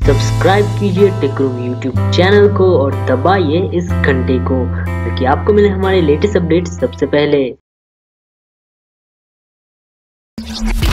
Subscribe कीजिए टेकरूम YouTube channel को और दबाइए इस घंटे को ताकि आपको मिले हमारे लेटेस्ट अपडेट सबसे पहले।